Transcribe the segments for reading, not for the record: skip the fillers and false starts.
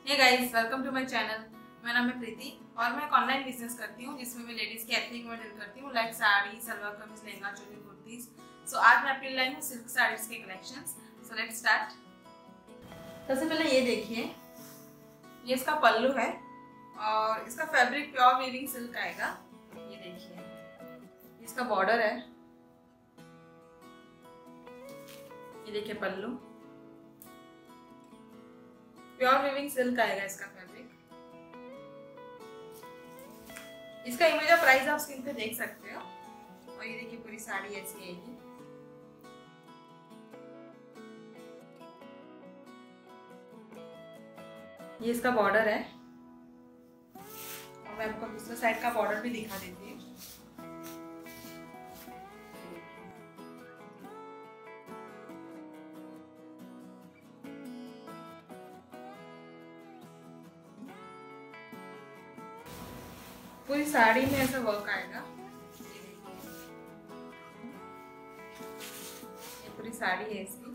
Hey guys, welcome to my channel. मेरा नाम है प्रीति और मैं एक ऑनलाइन बिजनेस करती हूँ जिसमें मैं लेडीज के एथनिक वेयर डील करती हूँ, लाइक साड़ी, सलवार कमीज, लहंगा, चोली, कुर्तीज। सो आज मैं आपके लिए लाई हूँ सिल्क साड़ीज के कलेक्शंस। So let's start. सबसे पहले ये देखिए, ये इसका पल्लू है और इसका फैब्रिक प्योर वीविंग सिल्क आएगा। ये देखिए, इसका बॉर्डर है। ये देखिए पल्लू, प्योर वीविंग सिल्क आएगा इसका फैब्रिक। इसका इमेज और प्राइस आप स्क्रीन पे देख सकते हो। और ये देखिए पूरी साड़ी ऐसी आएगी। ये इसका बॉर्डर है और मैं आपको दूसरे साइड का बॉर्डर भी दिखा देती हूँ। पूरी साड़ी में ऐसा वर्क आएगा। ये पूरी साड़ी है इसकी।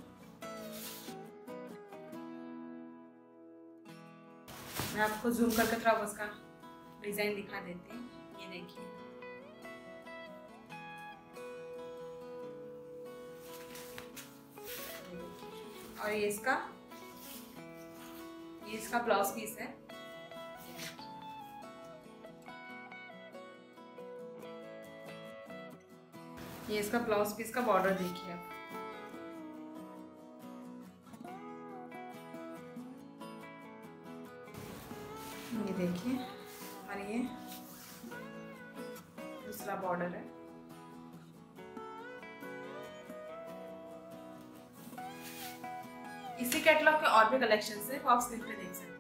मैं आपको जूम करके थोड़ा उसका डिजाइन दिखा देती हूँ। ये देखिए, और ये इसका ब्लाउज पीस है। ये इसका ब्लाउज पीस का बॉर्डर देखिए आप। ये देखिए, और ये दूसरा बॉर्डर है। इसी कैटलॉग के और भी कलेक्शन है, आप स्क्रीन पे देख सकते हैं।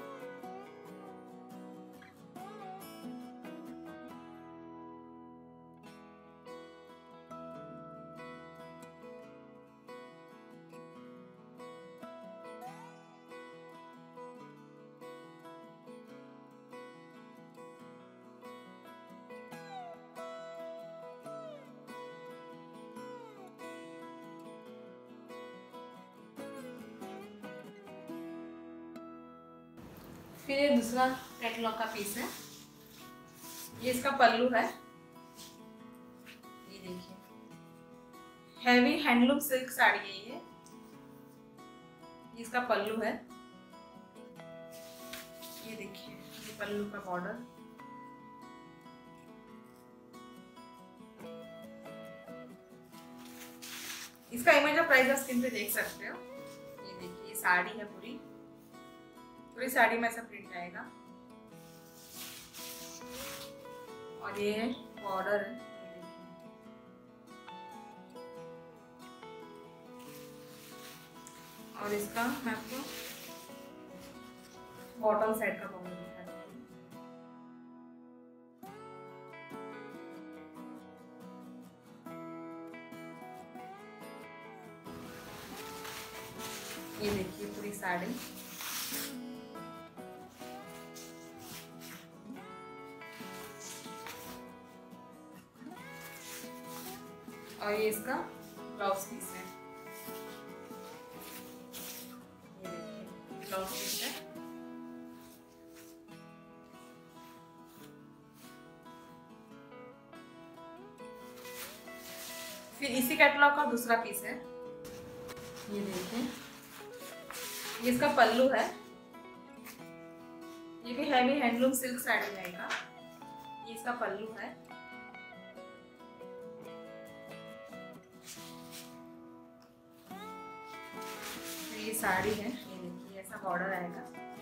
फिर ये दूसरा कैटलॉग का पीस है। ये इसका पल्लू है। ये देखिए, हैवी हैंडलूम सिल्क साड़ी है ये। इसका पल्लू है। ये देखिए, ये पल्लू का बॉर्डर। इसका इमेज और प्राइस आप स्क्रीन पे देख सकते हो। ये देखिए, ये साड़ी है पूरी साड़ी में ऐसा प्रिंट आएगा। और ये बॉर्डर है। और इसका मैं आपको बॉटम साइड का बॉर्डर दिखा देती हूँ। ये देखिए पूरी साड़ी। और ये इसका ब्लाउज पीस है। ये देखिए ब्लाउज पीस है। फिर इसी कैटलॉग का दूसरा पीस है। ये देखिए, ये इसका पल्लू है। ये भी हैवी हैंडलूम सिल्क साड़ी रहेगा। ये इसका पल्लू है। ये साड़ी है। ये देखिए, ऐसा बॉर्डर आएगा।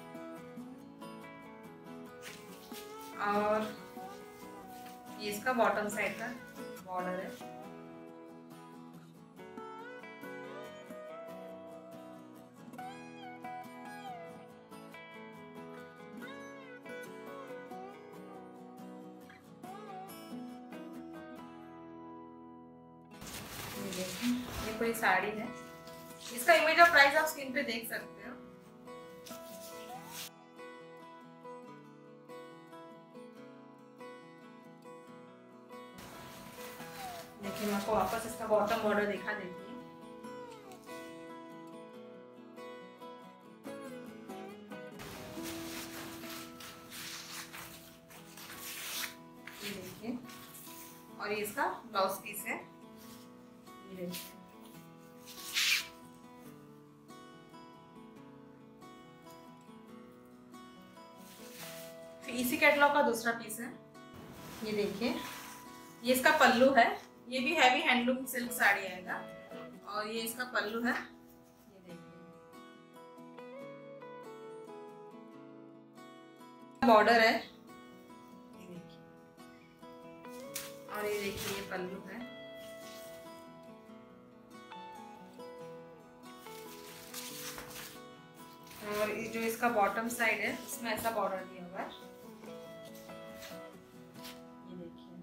और ये इसका बॉटम साइड का बॉर्डर है। ये देखिए, ये कोई साड़ी है। इसका इमेज और प्राइस आप स्क्रीन पे देख सकते हो। देखिए, मैं आपको वापस इसका बॉटम बॉर्डर दिखा देती हूँ। और ये इसका ब्लाउज पीस है। ये फिर इसी कैटलॉग का दूसरा पीस है। ये देखिए, ये इसका पल्लू है। ये भी हैवी हैंडलूम सिल्क साड़ी आएगा और ये इसका पल्लू है। ये देखिए, बॉर्डर है। ये देखिए, और ये देखिए ये पल्लू है। और ये जो इसका बॉटम साइड है उसमें ऐसा बॉर्डर दिया हुआ है। ये देखिए,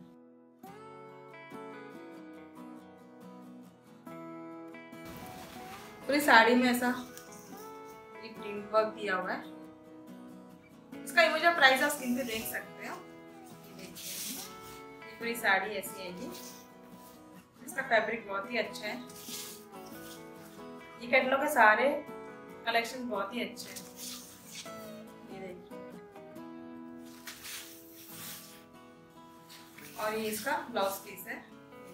पूरी साड़ी में ऐसा एक प्रिंट वर्क दिया हुआ है। इसका इमेज और प्राइस आप स्क्रीन पे देख सकते हो। ये देखिए, ये पूरी साड़ी ऐसी आएगी। इसका फैब्रिक बहुत ही अच्छा है। ये कैटलॉग के सारे कलेक्शन बहुत ही अच्छे हैं। ये देखिए, और ये इसका ब्लाउज पीस है।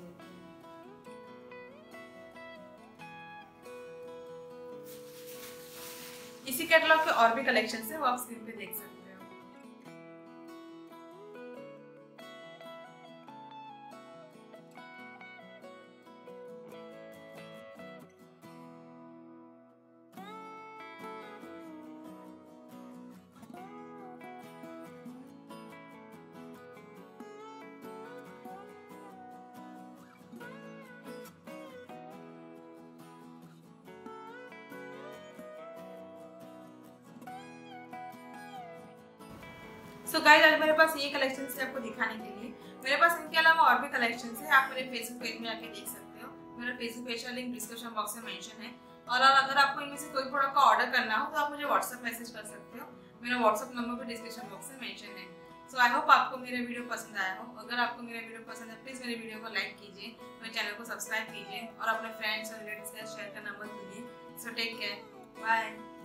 इसी कैटलॉग के और भी कलेक्शन है, वो आप स्क्रीन पे देख सकते हैं। सो गाइस, आज मेरे पास ये कलेक्शन है आपको दिखाने के लिए। मेरे पास इनके अलावा और भी कलेक्शन है, आप मेरे फेसबुक पेज में आके देख सकते हो। मेरा फेसबुक पेज का लिंक डिस्क्रिप्शन बॉक्स में मेंशन है। और अगर आपको इनमें से कोई प्रोडक्ट का ऑर्डर करना हो तो आप मुझे व्हाट्सएप मैसेज कर सकते हो। मेरा व्हाट्सएप नंबर भी डिस्क्रिप्शन बॉक्स में मेंशन है। सो आई होप आपको मेरा वीडियो पसंद आया हो। अगर आपको मेरा वीडियो पसंद है, प्लीज मेरे वीडियो को लाइक कीजिए, मेरे चैनल को सब्सक्राइब कीजिए और अपने फ्रेंड्स और रिलेटिव्स के साथ शेयर करना मत भूलिए। So take care, bye.